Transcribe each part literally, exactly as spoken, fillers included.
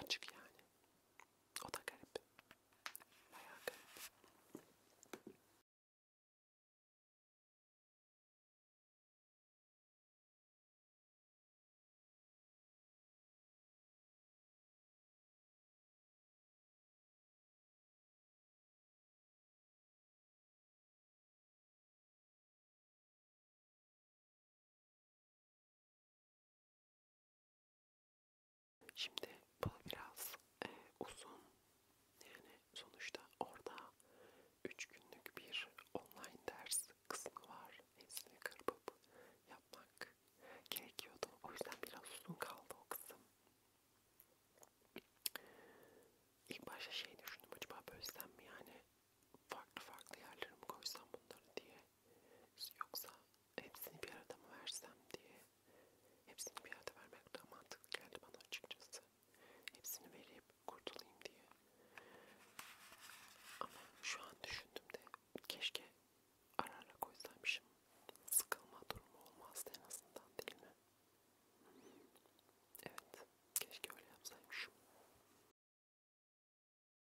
açık yani. O da garip. Bayağı garip. Şimdi bu biraz e, uzun. Yani sonuçta orada üç günlük bir online ders kısmı var. Hepsini kırpıp yapmak gerekiyordu. O yüzden biraz uzun kaldı o kısım. İlk başta şey düşündüm, acaba bölsem mi yani, farklı farklı yerlere mi koysam bunları diye, yoksa hepsini bir arada mı versem diye. Hepsini bir arada vermek daha mantıklı geldi bana açıkçası. Hepsini verip kurtulayım diye. Ama şu an düşündüm de keşke ara ara koysaymışım. Sıkılma durumu olmazdı en azından, değil mi? Evet, keşke öyle yapsaymışım.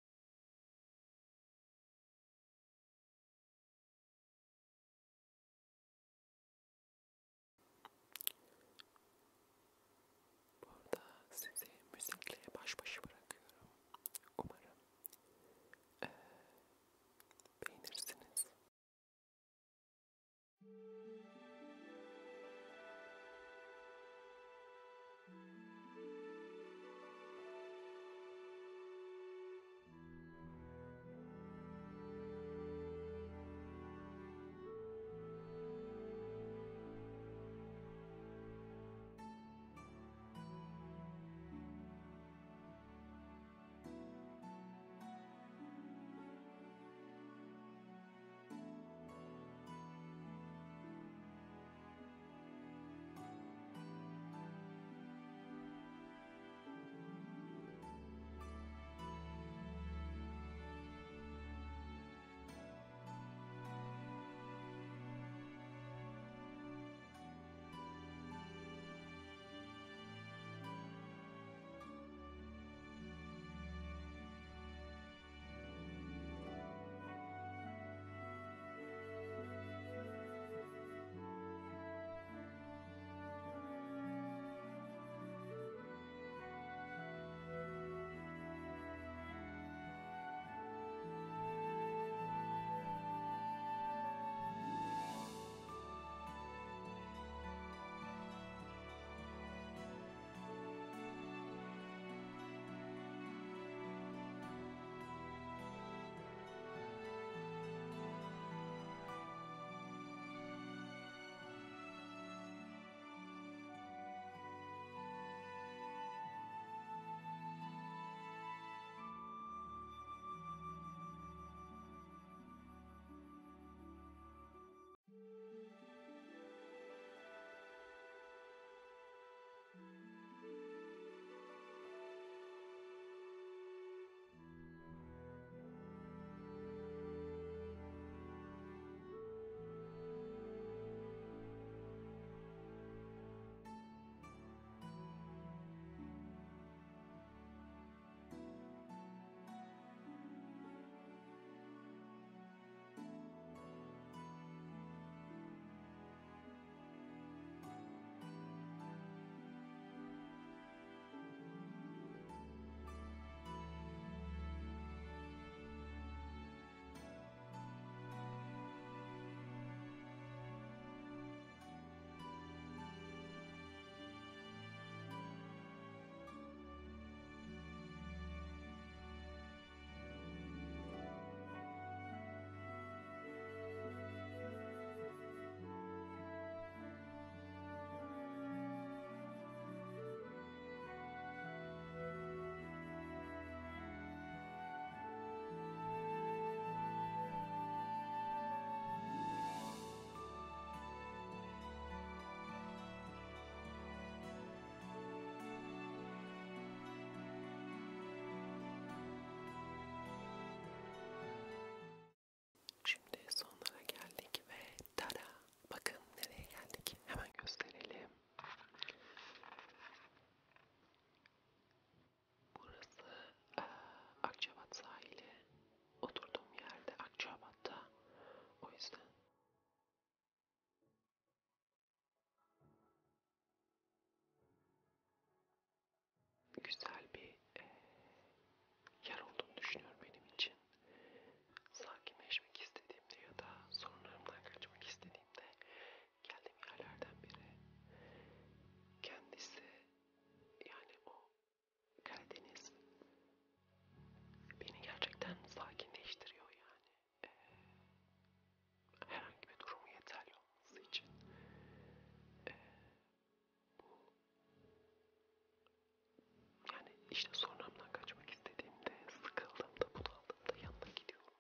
işte sorunumdan kaçmak istediğimde, sıkıldığımda, bunaldığımda yanına gidiyorum.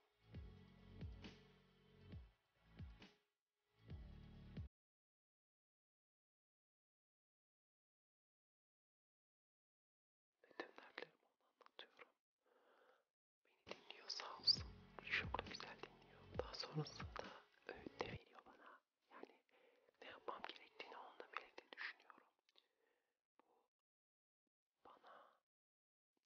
Ve tüm dertlerimi ona anlatıyorum. Beni dinliyor sağ olsun. Çok da güzel dinliyor. Daha sonrasında öğüt de veriyor bana. Yani ne yapmam gerektiğini onunla birlikte düşünüyorum. Bu bana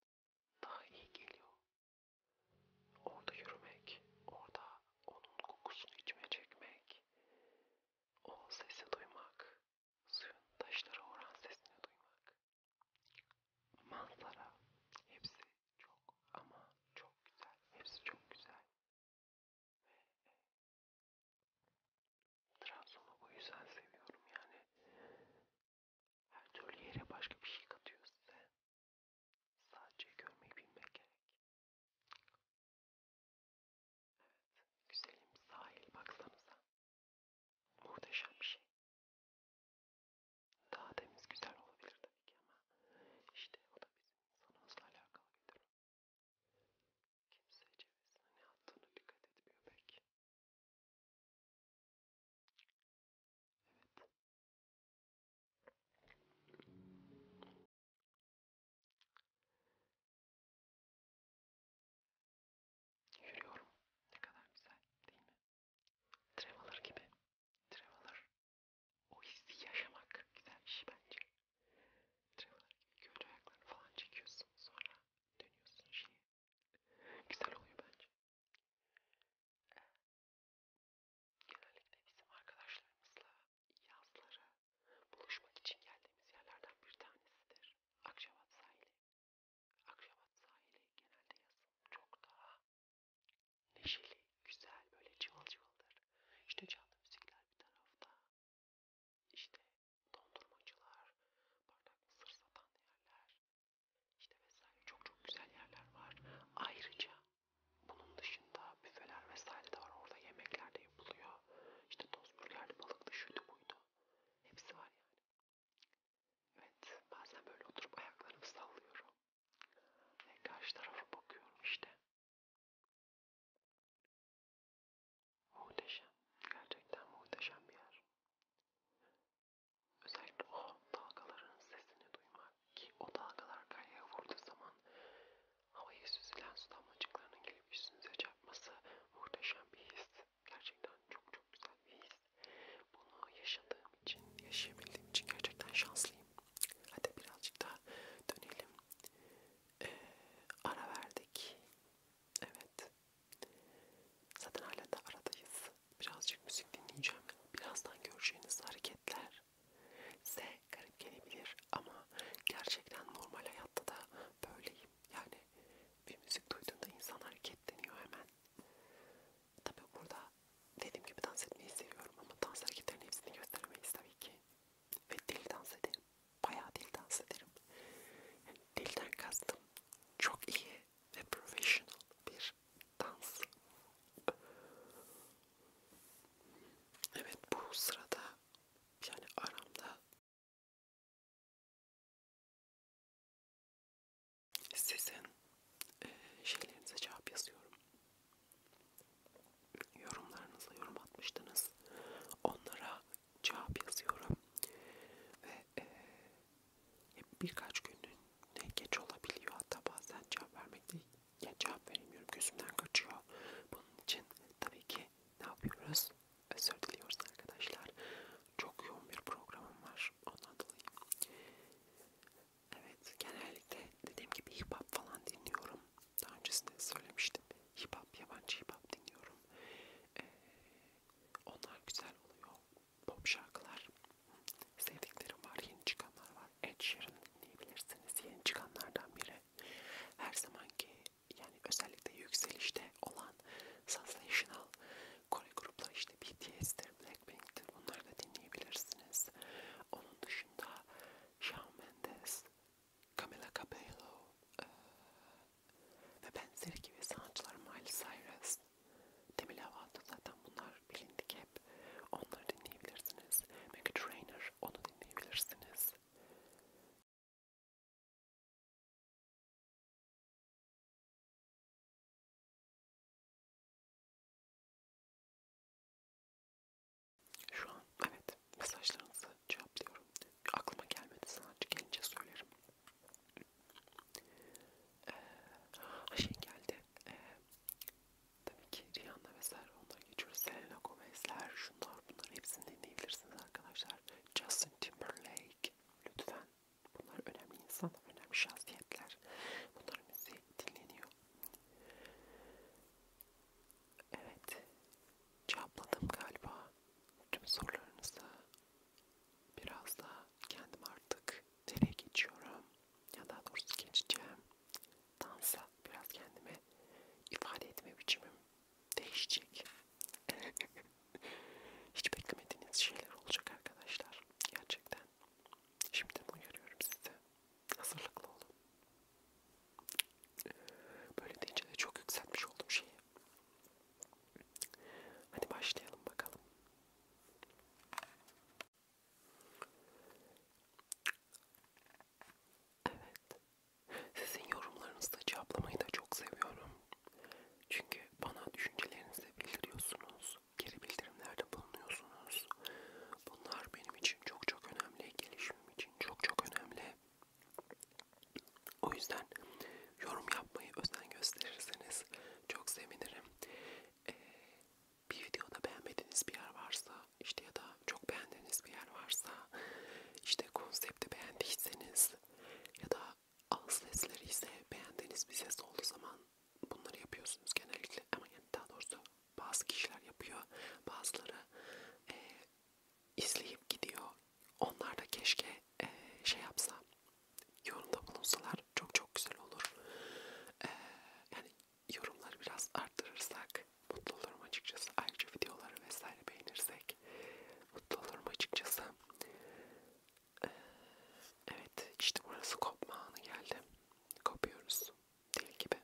yüzden yorum yapmayı özen gösterirseniz çok sevinirim. Ee, bir videoda beğenmediğiniz bir yer varsa, işte ya da çok beğendiğiniz bir yer varsa, işte konsepti beğendiyseniz ya da ağız sesleri ise beğendiğiniz bir ses olduğu zaman bunları yapıyorsunuz genellikle. Ama yani daha doğrusu bazı kişiler yapıyor, bazıları e, izleyip gidiyor. Onlar da keşke e, şey yapsa, yorumda bulunsalar çok çok güzel olur. E, yani yorumları biraz arttırırsak mutlu olurum açıkçası. Ayrıca videoları vesaire beğenirsek mutlu olurum açıkçası. E, evet, işte burası kopma anı geldi. Kopuyoruz. Deli gibi.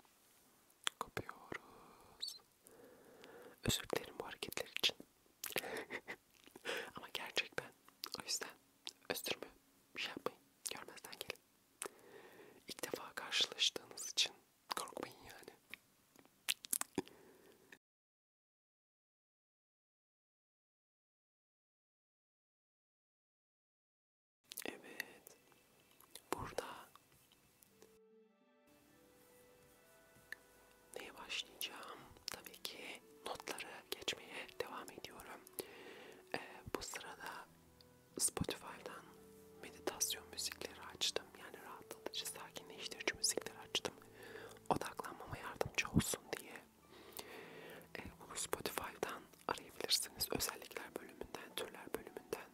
Kopuyoruz. Özür dilerim bu hareketler için. Ama gerçekten. O yüzden özürümü şey yapmayın. Görmezden gelin. İlk defa karşılaştığınız için korkmayın yani. Evet. Burada neye başlayacağım? Tabii ki notları geçmeye devam ediyorum. Ee, bu sırada Spotify'dan meditasyon müzikleri açtım. Yani rahatlatıcı, sakinleştirici müzikler açtım. Odaklanmama yardımcı olsun diye. E, bunu Spotify'dan arayabilirsiniz. Özellikler bölümünden, türler bölümünden.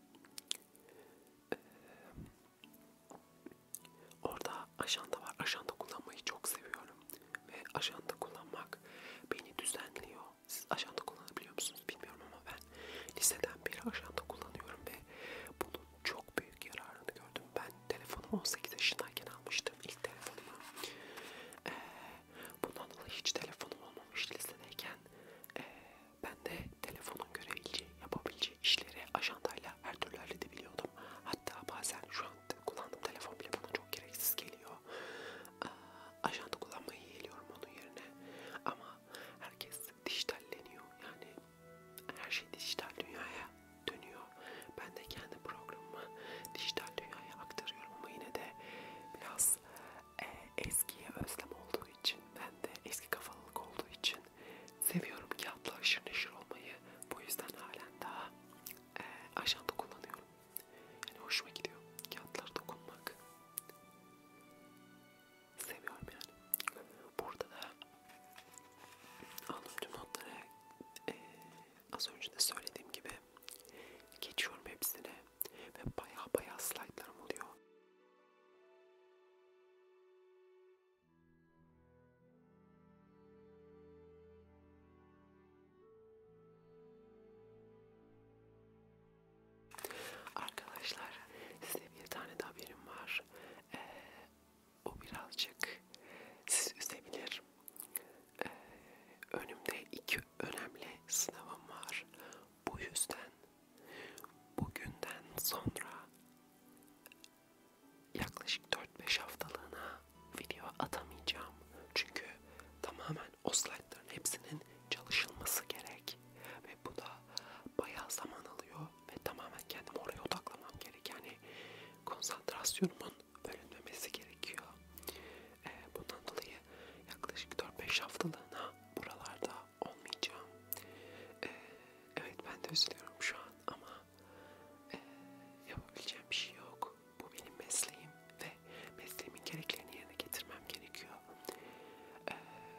E, orada ajanda var. Ajanda kullanmayı çok seviyorum. Ve ajanda kullanmak beni düzenliyor. Siz ajanda kullanabiliyor musunuz bilmiyorum ama ben liseden beri ajanda kullanıyorum ve bunun çok büyük yararını gördüm. Ben telefonumu on sekiz yaşındayken almıştım. İlk telefonumu. Ee, bundan dolayı hiç telefonum olmamış lisedeyken. Ee, ben de telefonun görebileceği, yapabileceği işleri ajandayla her türlü halledebiliyordum. Hatta bazen şu an kullandığım telefon bile bana çok gereksiz geliyor. Ee, ajanda kullanmayı yeğliyorum onun yerine. Ama herkes dijitalleniyor. Yani her şey dijital dünyaya dönüyor. Ben de kendi programımı dijital dünyaya aktarıyorum ama yine de biraz e, eskiye özlem olduğu için, ben de eski kafalılık olduğu için seviyorum kağıtla aşırı neşir olmayı. Bu yüzden halen daha e, ajanda kullanıyorum. Yani hoşuma gidiyor kağıtlara dokunmak. Seviyorum yani. Burada da aldığım tüm notları e, az önce de söylediğim gibi geçiyorum hepsine ve baya baya slaytlarım oluyor. Arkadaşlar, size bir tane daha haberim var. Ee, o birazcık sizi üzebilir. Ee, önümde iki önemli sınavım var. Bu yüzden bugünden sonra yaklaşık dört beş haftalığına video atamayacağım. Çünkü tamamen o slaytların hepsinin çalışılması gerek. Ve bu da bayağı zaman alıyor ve tamamen kendimi oraya odaklamam gerek. Yani konsantrasyonumun bölünmemesi gerekiyor. Ee, bundan dolayı yaklaşık dört beş haftalığına buralarda olmayacağım. Ee, evet, ben de üzülüyorum şu an ama e, yapabileceğim bir şey yok. Bu benim mesleğim ve mesleğimin gereklerini yerine getirmem gerekiyor. Ee,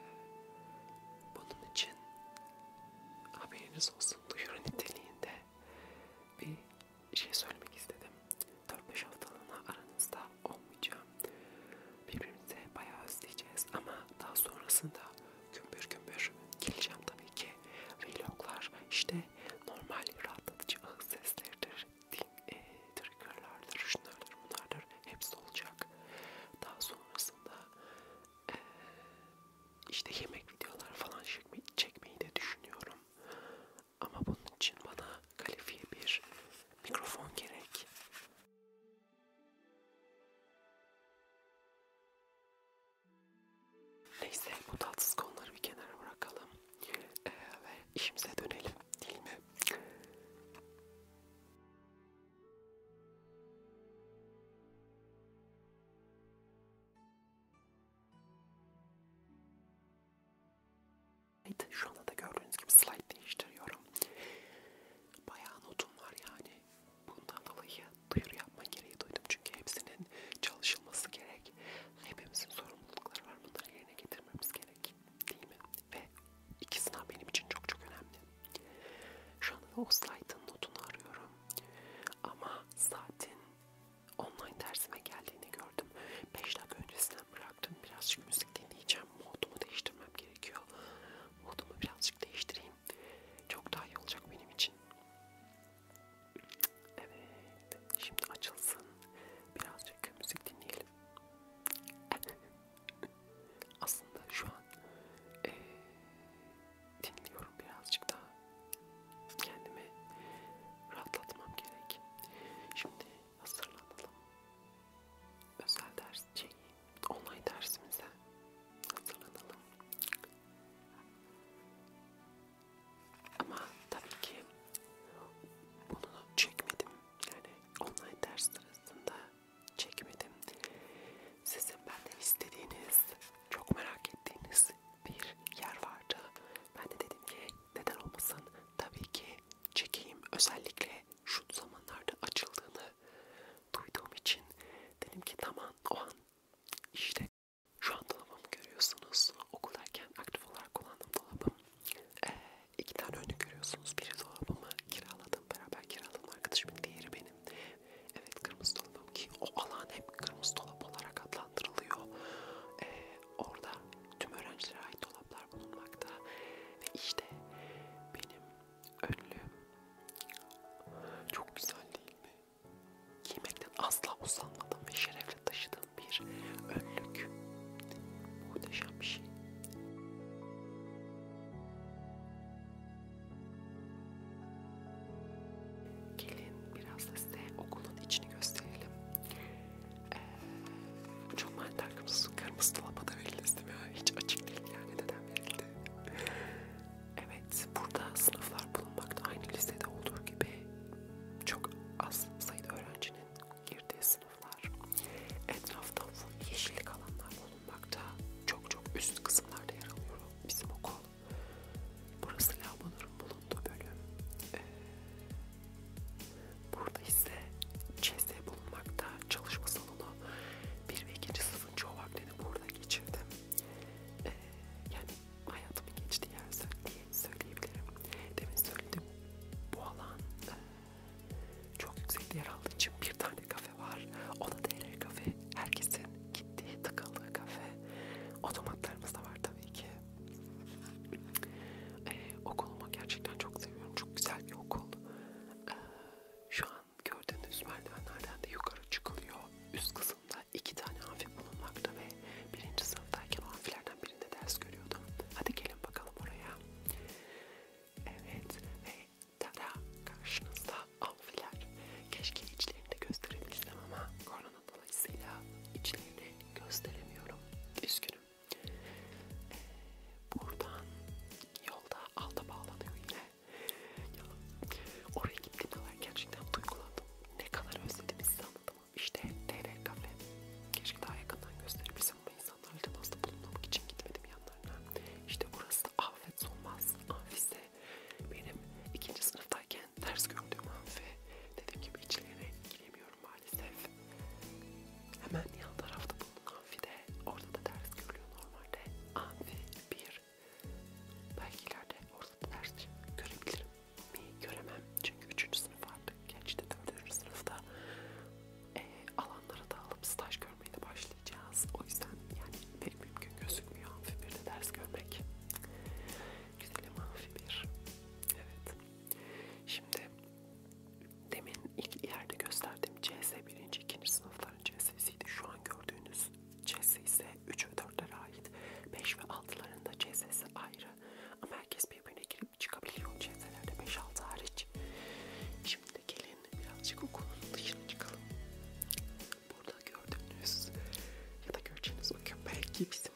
bunun için haberiniz olsun, duyuru niteliğinde bir şey söylemek istedim. dört beş haftalığına aranızda olmayacağım. Birbirimizi bayağı özleyeceğiz ama daha sonrasında gümbür gümbür geleceğim tabii ki. Vloglar, işte normal rahatlatıcı ağız sesleridir, din, e, triggerlardır, şunlardır, bunlardır. Hepsi olacak. Daha sonrasında e, işte yemek videoları falan çekmeyi, çekmeyi de düşünüyorum. Ama bunun için bana kalifiye bir mikrofon gerek. Neyse, bu tatsız konuları bir kenara bırakalım ee, ve işimize dönelim, değil mi? o slaytın notunu arıyorum. Ama saatin online dersime geldiğini gördüm. beş dakika öncesinden bıraktım. Birazcık müzik dinleyeceğim. Modumu değiştirmem gerekiyor. Modumu birazcık değiştireyim. Çok daha iyi olacak benim için. Evet. Şimdi açılsın. Birazcık müzik dinleyelim. Aslında şu an ee, dinliyorum birazcık daha. Kendimi rahatlatmam gerek. Şimdi hazırlanalım. Özel ders, şey, online dersimize hazırlanalım. Ama tabii ki bunu çekmedim. Yani online ders sırasında çekmedim. Sizin benden istediğiniz, çok merak ettiğiniz bir yer vardı. Ben de dedim ki neden olmasın, tabii ki çekeyim. Özellikle şu zamanlarda açıldığını duyduğum için dedim ki tamam, o an işte şu an dolabımı görüyorsunuz. Okuldayken aktif olarak kullandığım dolabım. Ee, iki tane önü görüyorsunuz. Biri dolabımı kiraladım. Beraber kiraladım arkadaşımın. Diğeri benim. Evet, kırmızı dolabım ki o alan hep kırmızı dolap olarak adlandırılıyor. Ee, orada tüm öğrencilere ait dolaplar bulunmakta. Ve işte benim önlüğüm çok güzel değil mi? Giymekten asla usanmadım ve şerefle taşıdığım bir önlük. Muhteşem bir şey. Gelin biraz da size okulun içini gösterelim. Ee, çok mantar kırmızı, kırmızı dolaba da verilmez değil mi? Hiç açık değil yani, neden verildi? Evet, burada sınıflar bulunmakta. Aynı lisede olduğu gibi çok az sayıda öğrencinin girdiği sınıflar. Etrafta full yeşillik alanlar bulunmakta. Çok çok üst kısımlarda yer alıyor bizim okul. Burası lavabonun bulunduğu bölüm. Ee, burada ise C S bulunmakta. Çalışma salonu. Bir ve ikinci sınıfın çoğu vaktini burada geçirdim. Ee, yani hayatımın geçtiği yer diye söyleyebilirim. Demin söyledim. Bu alan e, çok yüksekte yer aldığı için bir tane kafe var. O da D R kafe. Herkesin gittiği, tıkalı kafe. Otomatlarımız da var tabii ki. Ee, okulumu gerçekten çok seviyorum. Çok güzel bir okul. Ee, şu an gördüğünüz merdivenlerden de yukarı çıkılıyor. Üst kısımda iki tane amfi bulunmakta ve birinci sınıftayken o amfilerden birinde ders görüyordum. Hadi gelin bakalım oraya. Evet ve tada, karşınızda amfiler. Keşke içlerini de gösterebilsem ama korona dolayısıyla içlerini gösteremiyorum. Üzgünüm. Ee, buradan yolda alta bağlanıyor yine. Ya, oraya gittiğim kadar gerçekten duygulandım. Ne kadar özledim size anlatamam. İşte D R kafe. Keşke daha yakından gösterebilsem ama insanlarla temasda bulunmamak için gitmedim yanlarına. İşte burası da Afet Solmaz amfisi. Benim ikinci sınıftayken ders gördüğüm amfi. Dediğim gibi içlerine giremiyorum maalesef. Hemen yan tarafta bulunan amfide, orada da ders görülüyor normalde. Amfi bir. Belki ileride orada da ders görebilirim mi? Göremem. Çünkü üçüncü sınıf artık. Gerçi de dördüncü sınıfta e, alanlara dağılıp staj görmeye de başlayacağız. O yüzden yani pek mümkün gözükmüyor amfi birde ders görmek. Güzelim amfi bir. Evet. Şimdi demin ilk yerde gösterdiğim C S birinci, ikinci sınıfların C S'siydi. Şu an gördüğünüz C S ise üç ve dörtlere ait. beş ve altıların da C S'si ayrı. Ama herkes birbirine girip çıkabiliyor C S'lerde, beş altı hariç. Şimdi gelin birazcık okulun dışına çıkalım. Burada gördüğünüz ya da göreceğiniz o köpek bizim